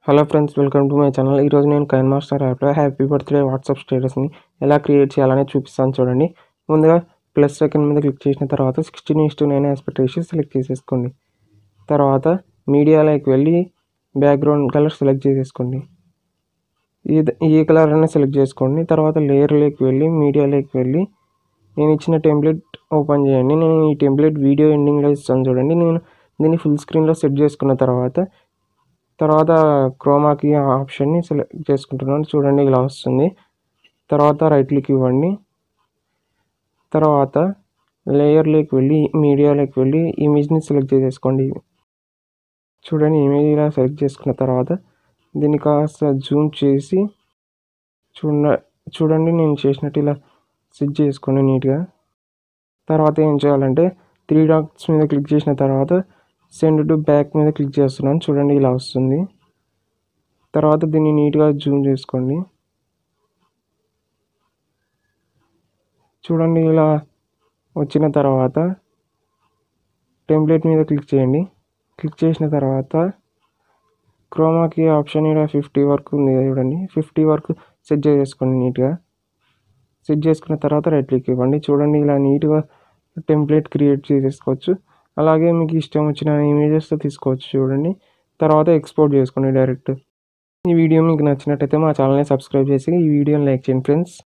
Hello friends, welcome to my channel. ఈరోజు నేను కైన్మాస్టర్ యాప్లో హ్యాపీ బర్త్డే వాట్సాప్ స్టేటస్ని ఎలా క్రియేట్ చేయాలని చూపిస్తాను చూడండి. ముందుగా ప్లస్ సెకండ్ మీద క్లిక్ చేసిన తర్వాత 16:9 ఆస్పెక్ట్ రేషియో సెలెక్ట్ చేసేసుకోండి. తర్వాత మీడియాలోకి వెళ్ళి బ్యాక్గ్రౌండ్ కలర్ సెలెక్ట్ చేసేసుకోండి. ఈ కలర్ అనేది సెలెక్ట్ చేసుకోండి. తర్వాత లేయర్లోకి వెళ్ళి మీడియాలోకి వెళ్ళి నేను ఇచ్చిన టెంప్లెట్ ఓపెన్ చేయండి. నేను ఈ టెంప్లెట్ వీడియో ఎండింగ్లో ఇస్తాను చూడండి. నేను దీన్ని ఫుల్ స్క్రీన్లో సెట్ చేసుకున్న తర్వాత క్రోమాకి ఆప్షన్ని సెలెక్ట్ చేసుకుంటున్నాను చూడండి, ఇలా వస్తుంది. తర్వాత రైట్ క్లిక్ ఇవ్వండి. తర్వాత లేయర్లోకి వెళ్ళి మీడియాలోకి వెళ్ళి ఇమేజ్ని సెలెక్ట్ చేసేసుకోండి. చూడండి, ఇమేజ్ ఇలా సెలెక్ట్ చేసుకున్న తర్వాత దీన్ని కాస్త జూమ్ చేసి చూడండి నేను చేసినట్టు ఇలా సెట్ చేసుకోండి నీట్గా. తర్వాత ఏం చేయాలంటే 3 డాట్స్ మీద క్లిక్ చేసిన తర్వాత సెండ్ టు బ్యాక్ మీద క్లిక్ చేస్తున్నాను చూడండి, ఇలా వస్తుంది. తర్వాత దీన్ని నీట్గా జూమ్ చేసుకోండి. చూడండి, ఇలా వచ్చిన తర్వాత టెంప్లెట్ మీద క్లిక్ చేయండి. క్లిక్ చేసిన తర్వాత క్రోమాకి ఆప్షన్ ఇలా 50 వరకు ఉంది చూడండి, 50 వరకు సెట్ చేసేసుకోండి. నీట్గా సెట్ చేసుకున్న తర్వాత రైట్ క్లిక్ ఇవ్వండి. చూడండి, ఇలా నీట్గా టెంప్లెట్ క్రియేట్ చేసేసుకోవచ్చు. అలాగే మీకు ఇష్టం వచ్చిన ఇమేజెస్తో తీసుకోవచ్చు చూడండి. తర్వాత ఎక్స్పోర్ట్ చేసుకోండి డైరెక్ట్. ఈ వీడియో మీకు నచ్చినట్టయితే మా ఛానల్ని సబ్స్క్రైబ్ చేసి ఈ వీడియోని లైక్ చేయండి ఫ్రెండ్స్.